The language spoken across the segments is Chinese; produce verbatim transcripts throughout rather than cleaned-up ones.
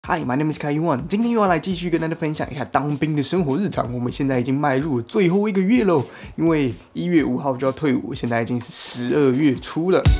Hi, my name is Kai Yuan。今天又要来继续跟大家分享一下当兵的生活日常。我们现在已经迈入了最后一个月喽，因为一月五号就要退伍，现在已经是十二月初了。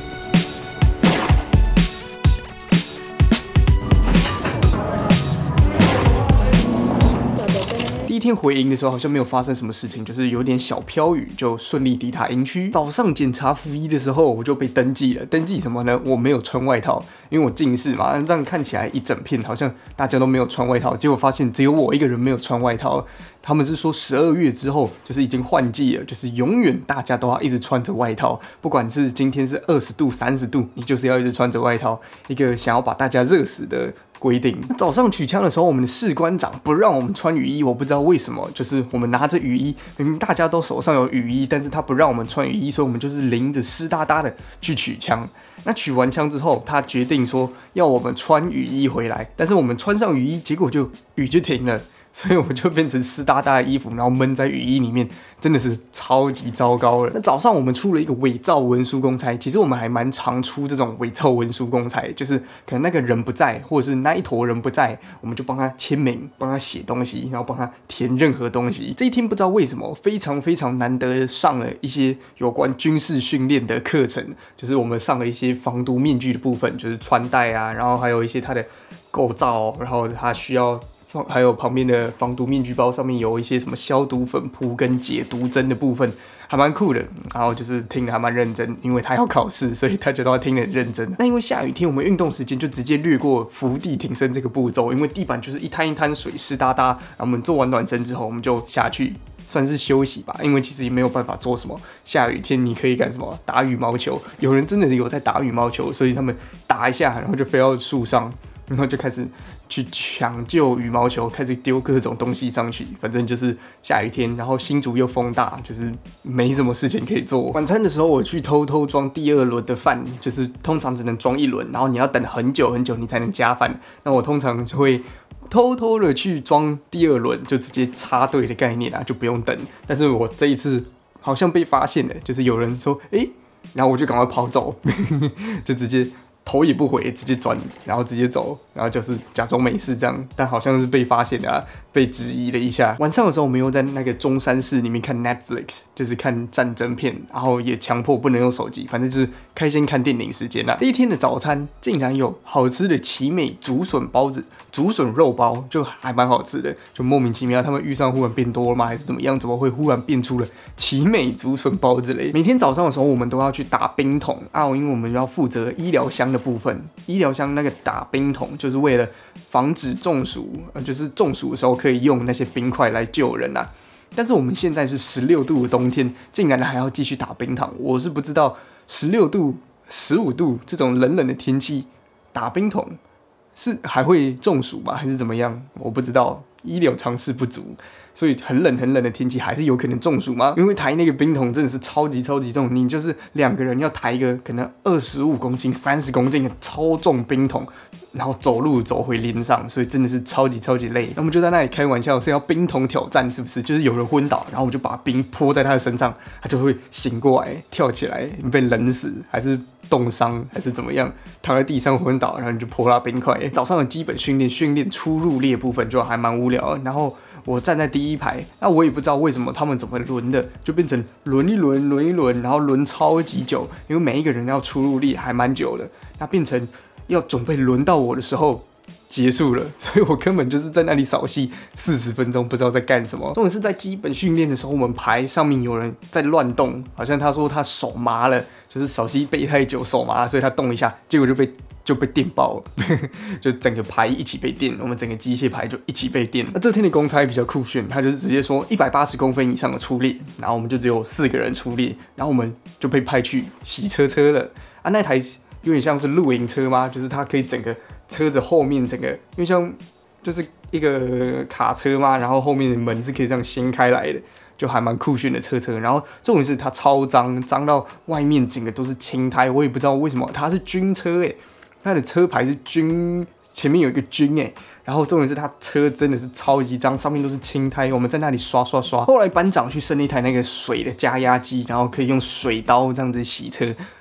第一天回营的时候，好像没有发生什么事情，就是有点小飘雨，就顺利抵达营区。早上检查服役的时候，我就被登记了。登记什么呢？我没有穿外套，因为我近视嘛，这样看起来一整片好像大家都没有穿外套，结果发现只有我一个人没有穿外套。他们是说十二月之后就是已经换季了，就是永远大家都要一直穿着外套，不管是今天是二十度、三十度，你就是要一直穿着外套，一个想要把大家热死的规定。早上取枪的时候，我们的士官长不让我们穿雨衣，我不知道为什么，就是我们拿着雨衣，明明大家都手上有雨衣，但是他不让我们穿雨衣，所以我们就是淋着湿哒哒的去取枪。那取完枪之后，他决定说要我们穿雨衣回来，但是我们穿上雨衣，结果就雨就停了。所以我们就变成湿哒哒的衣服，然后闷在雨衣里面，真的是超级糟糕了。那早上我们出了一个伪造文书公差，其实我们还蛮常出这种伪造文书公差，就是可能那个人不在，或者是那一坨人不在，我们就帮他签名，帮他写东西，然后帮他填任何东西。这一天不知道为什么非常非常难得上了一些有关军事训练的课程，就是我们上了一些防毒面具的部分，就是穿戴啊，然后还有一些它的构造，然后它需要。还有旁边的防毒面具包上面有一些什么消毒粉扑跟解毒针的部分，还蛮酷的。然后就是听得还蛮认真，因为他要考试，所以他就都要听得很认真。那因为下雨天，我们运动时间就直接略过伏地挺身这个步骤，因为地板就是一滩一滩水，湿哒哒。然后我们做完暖身之后，我们就下去算是休息吧，因为其实也没有办法做什么。下雨天你可以干什么？打羽毛球。有人真的有在打羽毛球，所以他们打一下，然后就飞到树上。然后就开始去抢救羽毛球，开始丢各种东西上去，反正就是下雨天，然后新竹又风大，就是没什么事情可以做。晚餐的时候，我去偷偷装第二轮的饭，就是通常只能装一轮，然后你要等很久很久你才能加饭。那我通常就会偷偷的去装第二轮，就直接插队的概念啊，就不用等。但是我这一次好像被发现了，就是有人说，哎，然后我就赶快跑走，就直接。头也不回，直接转，然后直接走，然后就是假装没事这样，但好像是被发现的啊，被质疑了一下。晚上的时候，我们又在那个中山市里面看 Netflix， 就是看战争片，然后也强迫不能用手机，反正就是开心看电影时间啦。第一天的早餐竟然有好吃的奇美竹笋包子，竹笋肉包就还蛮好吃的，就莫名其妙他们预算忽然变多了吗，还是怎么样？怎么会忽然变出了奇美竹笋包之类？每天早上的时候，我们都要去打冰桶啊，因为我们要负责医疗箱的部分，医疗箱那个打冰桶就是为了防止中暑，就是中暑的时候可以用那些冰块来救人啊。但是我们现在是十六度的冬天，竟然还要继续打冰桶，我是不知道十六度、十五度这种冷冷的天气打冰桶是还会中暑吗？还是怎么样？我不知道，医疗常识不足。所以很冷很冷的天气还是有可能中暑吗？因为抬那个冰桶真的是超级超级重，你就是两个人要抬一个可能二十五公斤、三十公斤的超重冰桶，然后走路走回连上，所以真的是超级超级累。那我们就在那里开玩笑，是要冰桶挑战，是不是？就是有人昏倒，然后我们就把冰泼在他的身上，他就会醒过来，跳起来，被冷死还是冻伤还是怎么样，躺在地上昏倒，然后你就泼他冰块。早上的基本训练，训练出入列部分就还蛮无聊的，然后。我站在第一排，那我也不知道为什么他们怎么轮的，就变成轮一轮，轮一轮，然后轮超级久，因为每一个人要出入力还蛮久的，那变成要准备轮到我的时候结束了，所以我根本就是在那里扫戏四十分钟，不知道在干什么。重点是在基本训练的时候，我们排上面有人在乱动，好像他说他手麻了，就是扫戏背太久手麻了，所以他动一下，结果就被。就被电爆了，就整个排一起被电，我们整个机械排就一起被电。那这天的公差比较酷炫，他就是直接说一百八十公分以上的出列，然后我们就只有四个人出列，然后我们就被派去洗车车了啊。那台有点像是露营车吗？就是它可以整个车子后面整个，因为像就是一个卡车嘛，然后后面的门是可以这样掀开来的。就还蛮酷炫的车车，然后重点是它超脏，脏到外面整个都是青苔，我也不知道为什么它是军车诶、欸，它的车牌是军，前面有一个军诶、欸，然后重点是它车真的是超级脏，上面都是青苔，我们在那里刷刷刷。后来班长去升了一台那个水的加压机，然后可以用水刀这样子洗车，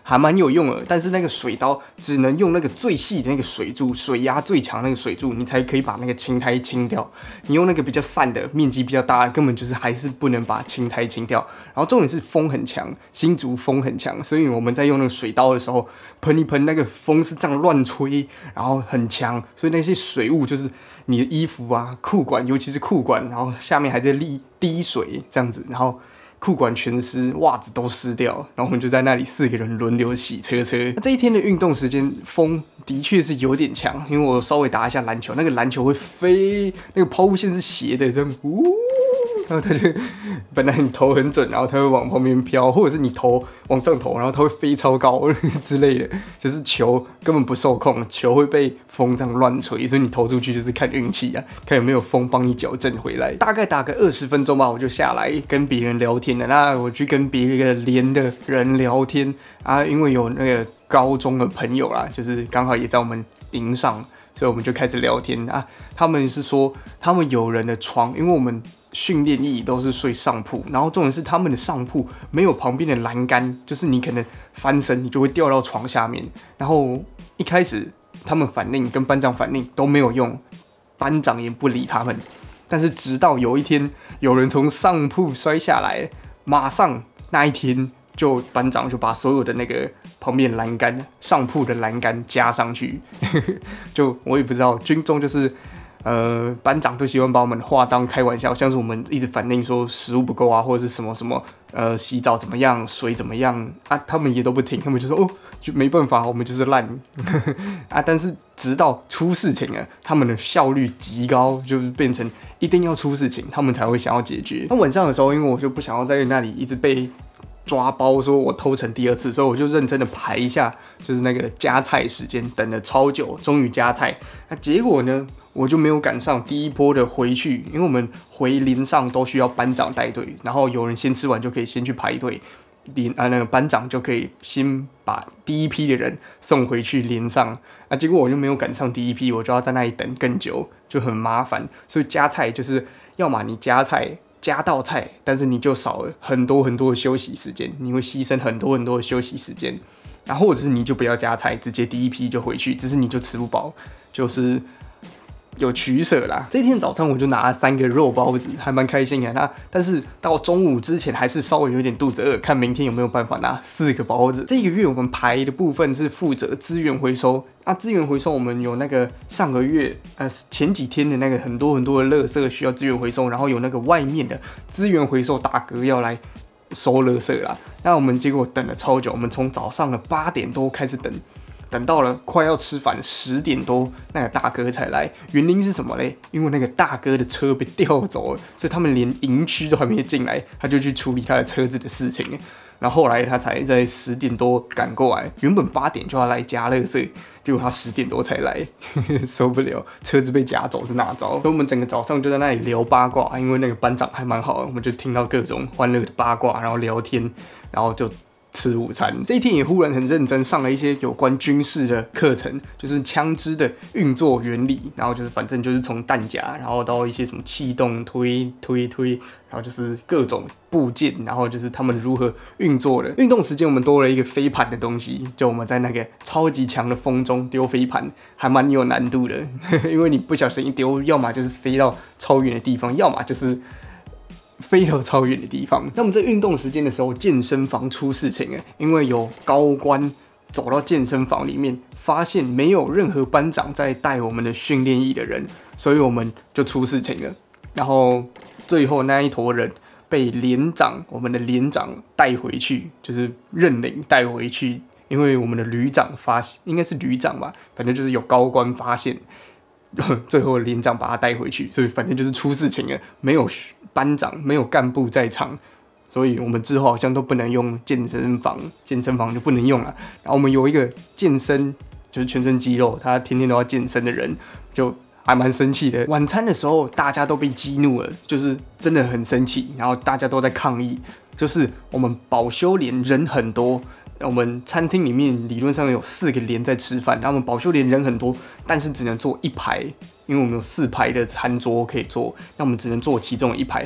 还蛮有用的。但是那个水刀只能用那个最细的那个水柱，水压最强那个水柱，你才可以把那个青苔清掉。你用那个比较散的，面积比较大，根本就是还是不能把青苔清掉。然后重点是风很强，新竹风很强，所以我们在用那个水刀的时候，喷一喷，那个风是这样乱吹，然后很强，所以那些水雾就是你的衣服啊、裤管，尤其是裤管，然后下面还在滴滴水这样子，然后裤管全湿，袜子都湿掉，然后我们就在那里四个人轮流洗车车。那这一天的运动时间，风的确是有点强，因为我稍微打一下篮球，那个篮球会飞，那个抛物线是斜的，这样呜。然后他就本来你投很准，然后他会往旁边飘，或者是你投往上投，然后他会飞超高之类的，就是球根本不受控，球会被风这样乱吹，所以你投出去就是看运气啊，看有没有风帮你矫正回来。大概打个二十分钟吧，我就下来跟别人聊天了。那我去跟别个连的人聊天啊，因为有那个高中的朋友啦，就是刚好也在我们营上，所以我们就开始聊天啊。他们是说他们有人的床，因为我们训练役都是睡上铺，然后重点是他们的上铺没有旁边的栏杆，就是你可能翻身你就会掉到床下面。然后一开始他们反令跟班长反令都没有用，班长也不理他们。但是直到有一天有人从上铺摔下来，马上那一天就班长就把所有的那个旁边栏杆、上铺的栏杆加上去。就我也不知道，军中就是。呃，班长都喜欢把我们话当开玩笑，像是我们一直反映说食物不够啊，或者是什么什么，呃，洗澡怎么样，水怎么样啊，他们也都不听，他们就说哦，就没办法，我们就是烂啊。但是直到出事情了，他们的效率极高，就是变成一定要出事情，他们才会想要解决。那晚上的时候，因为我就不想要在那里一直被抓包说我偷成第二次，所以我就认真的排一下，就是那个加菜时间，等了超久，终于加菜。那结果呢，我就没有赶上第一波的回去，因为我们回连上都需要班长带队，然后有人先吃完就可以先去排队，连啊那个班长就可以先把第一批的人送回去连上。啊，结果我就没有赶上第一批，我就要在那里等更久，就很麻烦。所以加菜就是要么你加菜。加道菜，但是你就少了很多很多的休息时间，你会牺牲很多很多的休息时间，然后或者是你就不要加菜，直接第一批就回去，只是你就吃不饱，就是有取舍啦。这天早上我就拿了三个肉包子，还蛮开心的。那但是到中午之前还是稍微有点肚子饿，看明天有没有办法拿四个包子。这个月我们排的部分是负责资源回收。啊，资源回收我们有那个上个月呃前几天的那个很多很多的垃圾需要资源回收，然后有那个外面的资源回收大哥要来收垃圾啦。那我们结果等了超久，我们从早上的八点多开始等，等到了快要吃饭十点多，那个大哥才来。原因是什么嘞？因为那个大哥的车被调走了，所以他们连营区都还没进来，他就去处理他的车子的事情。然后后来他才在十点多赶过来，原本八点就要来加垃圾，结果他十点多才来，受不了，车子被夹走是哪招？所以我们整个早上就在那里聊八卦，因为那个班长还蛮好的，我们就听到各种欢乐的八卦，然后聊天，然后就吃午餐。这一天也忽然很认真上了一些有关军事的课程，就是枪支的运作原理，然后就是反正就是从弹夹，然后到一些什么气动推推推，然后就是各种部件，然后就是他们如何运作的。运动时间我们多了一个飞盘的东西，就我们在那个超级强的风中丢飞盘，还蛮有难度的，因为你不小心一丢，要么就是飞到超远的地方，要么就是飞到超远的地方。那我们在运动时间的时候，健身房出事情了，因为有高官走到健身房里面，发现没有任何班长在带我们的训练役的人，所以我们就出事情了。然后最后那一坨人被连长，我们的连长带回去，就是认领带回去，因为我们的旅长发现，应该是旅长吧，反正就是有高官发现。最后连长把他带回去，所以反正就是出事情了，没有班长，没有干部在场，所以我们之后好像都不能用健身房，健身房就不能用了。然后我们有一个健身，就是全身肌肉，他天天都要健身的人，就还蛮生气的。晚餐的时候大家都被激怒了，就是真的很生气，然后大家都在抗议，就是我们保修连人很多。我们餐厅里面理论上有四个连在吃饭，然后我们保修连人很多，但是只能坐一排，因为我们有四排的餐桌可以坐，那我们只能坐其中一排。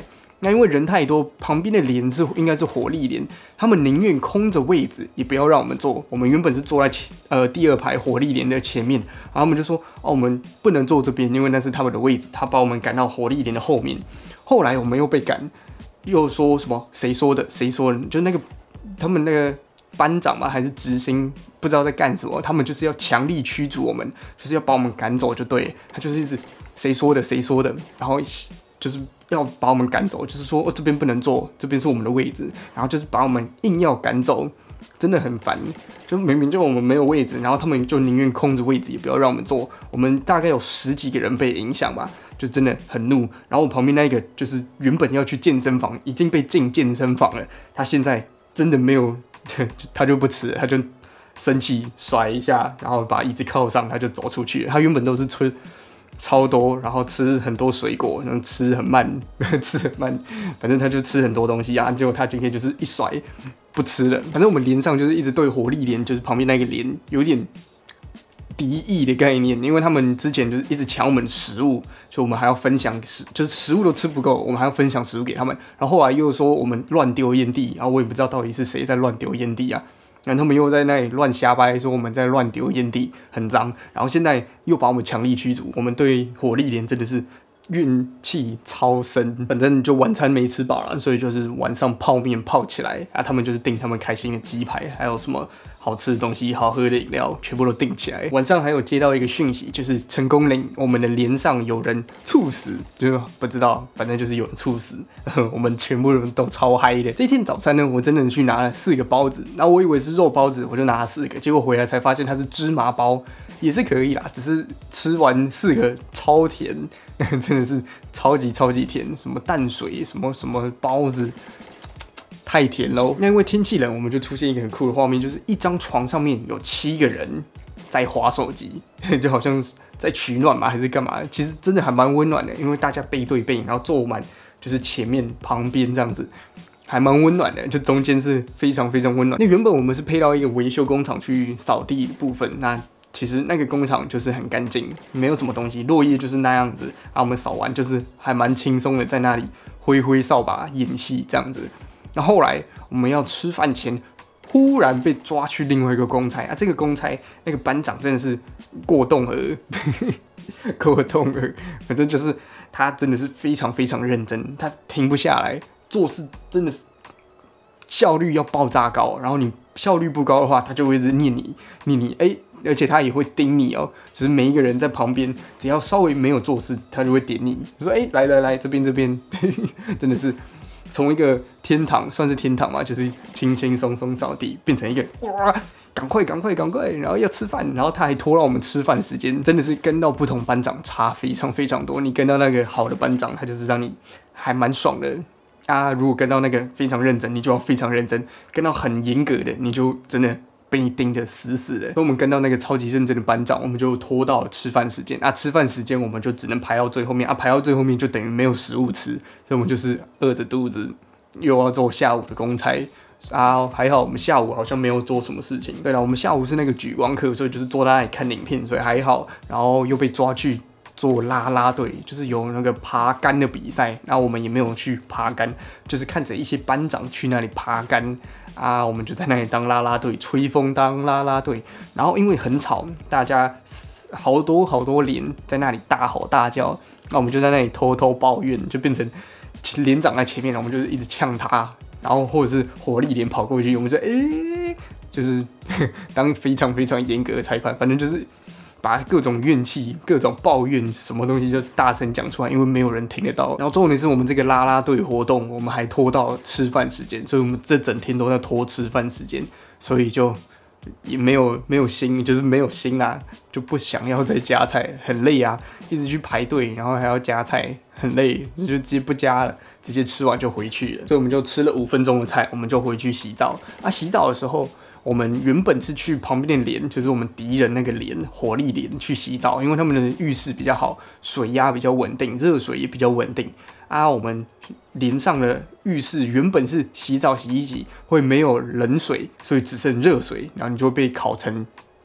那因为人太多，旁边的连是应该是火力连，他们宁愿空着位置，也不要让我们坐。我们原本是坐在前呃第二排火力连的前面，然后他们就说哦，我们不能坐这边，因为那是他们的位置，他把我们赶到火力连的后面。后来我们又被赶，又说什么谁说的谁说的，就那个他们那个班长嘛还是执行不知道在干什么，他们就是要强力驱逐我们，就是要把我们赶走就对了，他就是一直谁说的谁说的，然后就是要把我们赶走，就是说哦这边不能坐，这边是我们的位置，然后就是把我们硬要赶走，真的很烦。就明明就我们没有位置，然后他们就宁愿空着位置也不要让我们坐。我们大概有十几个人被影响吧，就真的很怒。然后我旁边那一个就是原本要去健身房，已经被进健身房了，他现在真的没有，他就不吃了，他就生气甩一下，然后把椅子靠上，他就走出去了。他原本都是吹超多，然后吃很多水果，然后吃很慢，吃很慢，反正他就吃很多东西啊。结果他今天就是一甩不吃了。反正我们连上就是一直对火力连，就是旁边那个连有点敌意的概念，因为他们之前就是一直抢我们食物，所以我们还要分享食，就是食物都吃不够，我们还要分享食物给他们。然后后来又说我们乱丢烟蒂，然后我也不知道到底是谁在乱丢烟蒂啊。然后他们又在那里乱瞎掰，说我们在乱丢烟蒂，很脏。然后现在又把我们强力驱逐，我们对火力连真的是怨气超深。反正就晚餐没吃饱了，所以就是晚上泡面泡起来啊。他们就是订他们开心的鸡排，还有什么好吃的东西、好喝的饮料，全部都订起来。晚上还有接到一个讯息，就是成功领我们的连上有人猝死，就不知道，反正就是有人猝死。我们全部人都超嗨的。这天早餐呢，我真的去拿了四个包子，然后我以为是肉包子，我就拿了四个，结果回来才发现它是芝麻包，也是可以啦，只是吃完四个超甜，真的是超级超级甜，什么淡水，什么什么包子。太甜喽！那因为天气冷，我们就出现一个很酷的画面，就是一张床上面有七个人在滑手机，就好像在取暖嘛，还是干嘛？其实真的还蛮温暖的，因为大家背对背，然后坐满就是前面旁边这样子，还蛮温暖的。就中间是非常非常温暖。那原本我们是配到一个维修工厂去扫地的部分，那其实那个工厂就是很干净，没有什么东西，落叶就是那样子。啊，我们扫完就是还蛮轻松的，在那里挥挥扫把演戏这样子。那后来我们要吃饭前，忽然被抓去另外一个公差啊！这个公差那个班长真的是过动儿，过动儿，反正就是他真的是非常非常认真，他停不下来，做事真的是效率要爆炸高。然后你效率不高的话，他就会一直念你，念你，哎、欸，而且他也会盯你哦。就是每一个人在旁边，只要稍微没有做事，他就会点你，说，哎、欸，来来来，这边这边，真的是。从一个天堂，算是天堂嘛，就是轻轻松松扫地，变成一个哇，赶快赶快赶快，然后要吃饭，然后他还拖到我们吃饭时间，真的是跟到不同班长差非常非常多。你跟到那个好的班长，他就是让你还蛮爽的啊。如果跟到那个非常认真，你就要非常认真；跟到很严格的，你就真的被你盯得死死的。所以我们跟到那个超级认真的班长，我们就拖到了吃饭时间啊。吃饭时间我们就只能排到最后面啊，排到最后面就等于没有食物吃，所以我们就是饿着肚子又要做下午的公差啊。还好我们下午好像没有做什么事情。对了，我们下午是那个举光课，所以就是坐在那里看影片，所以还好。然后又被抓去做啦啦队，就是有那个爬杆的比赛，然后我们也没有去爬杆，就是看着一些班长去那里爬杆。啊，我们就在那里当啦啦队，吹风当啦啦队。然后因为很吵，大家好多好多连在那里大吼大叫，那我们就在那里偷偷抱怨，就变成连长在前面，我们就是一直呛他，然后或者是火力连跑过去，我们就哎、欸，就是当非常非常严格的裁判，反正就是把各种怨气、各种抱怨什么东西就是大声讲出来，因为没有人听得到。然后重点是我们这个啦啦队活动，我们还拖到吃饭时间，所以我们这整天都在拖吃饭时间，所以就也没有没有心，就是没有心啦，就不想要再加菜，很累啊，一直去排队，然后还要加菜，很累，就直接不加了，直接吃完就回去了。所以我们就吃了五分钟的菜，我们就回去洗澡。啊，洗澡的时候。我们原本是去旁边的连，就是我们敌人那个连火力连去洗澡，因为他们的浴室比较好，水压比较稳定，热水也比较稳定啊。我们连上的浴室原本是洗澡洗一洗会没有冷水，所以只剩热水，然后你就会被烤成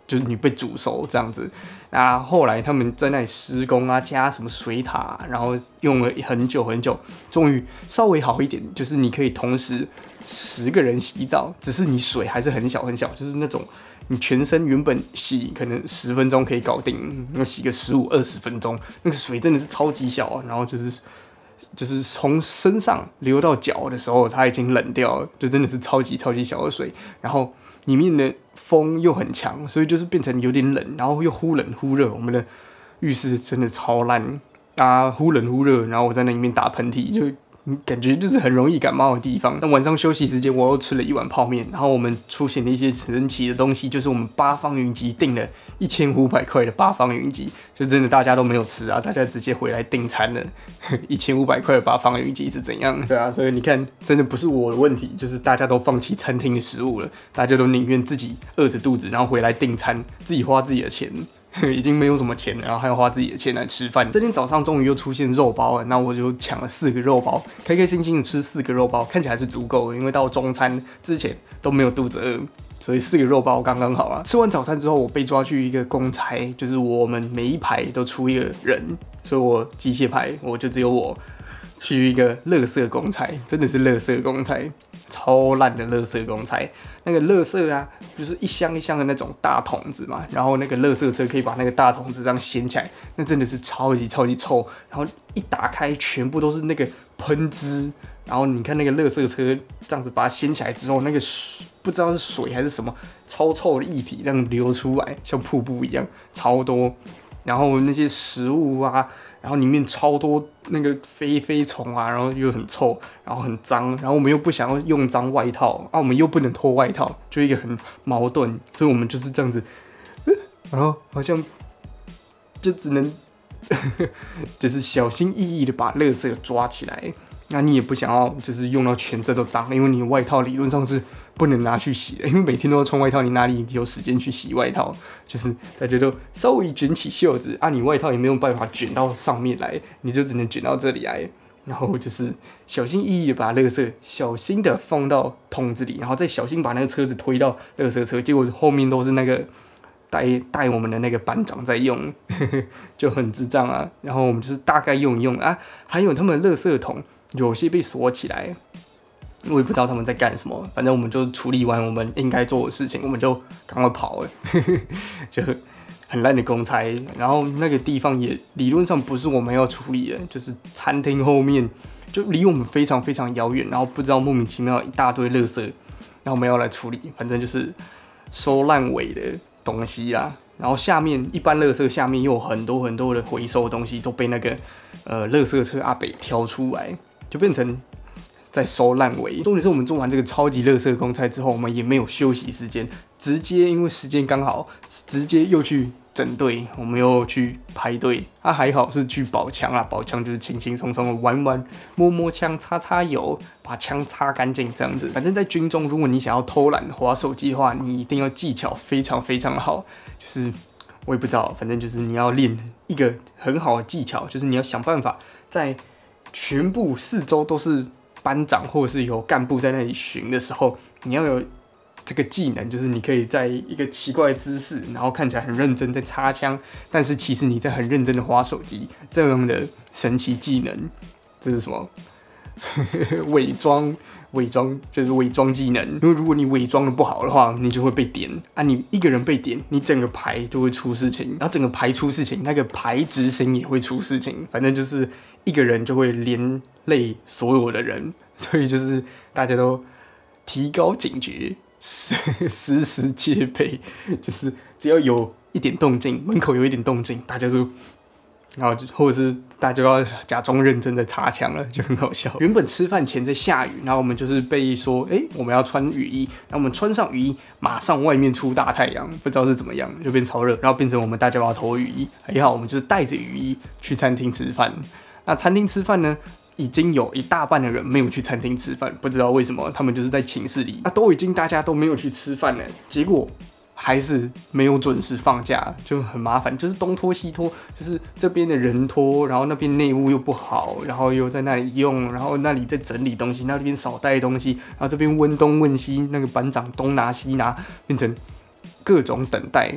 就是你被煮熟这样子。那后来他们在那里施工啊，加什么水塔、啊，然后用了很久很久，终于稍微好一点，就是你可以同时十个人洗澡，只是你水还是很小很小，就是那种你全身原本洗可能十分钟可以搞定，那洗个十五二十分钟，那个水真的是超级小啊，然后就是就是从身上流到脚的时候，它已经冷掉了，就真的是超级超级小的水，然后里面的风又很强，所以就是变成有点冷，然后又忽冷忽热。我们的浴室真的超烂啊，忽冷忽热，然后我在那里面打喷嚏，就感觉就是很容易感冒的地方。那晚上休息时间，我又吃了一碗泡面，然后我们出现了一些神奇的东西，就是我们八方云集订了一千五百块的八方云集，就真的大家都没有吃啊，大家直接回来订餐了。一千五百块的八方云集是怎样？对啊，所以你看，真的不是我的问题，就是大家都放弃餐厅的食物了，大家都宁愿自己饿着肚子，然后回来订餐，自己花自己的钱。已经没有什么钱了，然后还要花自己的钱来吃饭。这天早上终于又出现肉包了，那我就抢了四个肉包，开开心心的吃四个肉包，看起来是足够的，因为到中餐之前都没有肚子饿，所以四个肉包刚刚好啊。吃完早餐之后，我被抓去一个公差，就是我们每一排都出一个人，所以我机械排我就只有我去一个垃圾公差，真的是垃圾公差。超烂的垃圾公差，那个垃圾啊，就是一箱一箱的那种大桶子嘛，然后那个垃圾车可以把那个大桶子这样掀起来，那真的是超级超级臭，然后一打开全部都是那个喷汁，然后你看那个垃圾车这样子把它掀起来之后，那个水不知道是水还是什么超臭的液体这样流出来，像瀑布一样，超多，然后那些食物啊。然后里面超多那个飞飞虫啊，然后又很臭，然后很脏，然后我们又不想要用脏外套啊，我们又不能脱外套，就一个很矛盾，所以我们就是这样子，然后好像就只能就是小心翼翼的把垃圾抓起来。那你也不想要就是用到全身都脏，因为你外套理论上是不能拿去洗的，因为每天都要穿外套，你哪里有时间去洗外套？就是大家都稍微卷起袖子啊，你外套也没有办法卷到上面来，你就只能卷到这里来，然后就是小心翼翼的把垃圾小心的放到桶子里，然后再小心把那个车子推到垃圾车，结果后面都是那个带带我们的那个班长在用，呵呵就很智障啊。然后我们就是大概用一用啊，还有他们的垃圾桶。有些被锁起来，我也不知道他们在干什么。反正我们就处理完我们应该做的事情，我们就赶快跑了，就很烂的公差。然后那个地方也理论上不是我们要处理的，就是餐厅后面就离我们非常非常遥远，然后不知道莫名其妙一大堆垃圾，然后我们要来处理，反正就是收烂尾的东西啦。然后下面一般垃圾下面又有很多很多的回收的东西都被那个呃垃圾车阿北挑出来。就变成在收烂尾。重点是我们做完这个超级垃圾公差之后，我们也没有休息时间，直接因为时间刚好，直接又去整队，我们又去排队。啊，还好是去保枪啦，保枪就是轻轻松松的玩玩，摸摸枪，擦擦油，把枪擦干净这样子。反正在军中，如果你想要偷懒滑手机的话，你一定要技巧非常非常好。就是我也不知道，反正就是你要练一个很好的技巧，就是你要想办法在全部四周都是班长或者是有干部在那里巡的时候，你要有这个技能，就是你可以在一个奇怪的姿势，然后看起来很认真在擦枪，但是其实你在很认真的滑手机，这样的神奇技能，这是什么？伪装，伪装就是伪装技能。因为如果你伪装的不好的话，你就会被点啊！你一个人被点，你整个排就会出事情，然后整个排出事情，那个排执行也会出事情，反正就是一个人就会连累所有的人，所以就是大家都提高警觉，时时戒备，就是只要有一点动静，门口有一点动静，大家就。然后或者是大家就要假装认真的擦枪了，就很好笑。原本吃饭前在下雨，然后我们就是被说，哎、欸，我们要穿雨衣，然后我们穿上雨衣，马上外面出大太阳，不知道是怎么样，就变超热，然后变成我们大家要脱雨衣。还好我们就是带着雨衣去餐厅吃饭。那餐厅吃饭呢，已经有一大半的人没有去餐厅吃饭，不知道为什么，他们就是在寝室里，那都已经大家都没有去吃饭了，结果。还是没有准时放假，就很麻烦，就是东拖西拖，就是这边的人拖，然后那边内务又不好，然后又在那里用，然后那里在整理东西，那边少带东西，然后这边问东问西，那个班长东拿西拿，变成各种等待，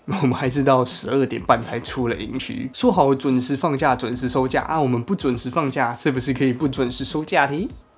我们还是到十二点半才出了营区。说好准时放假、准时收假啊，我们不准时放假，是不是可以不准时收假呢？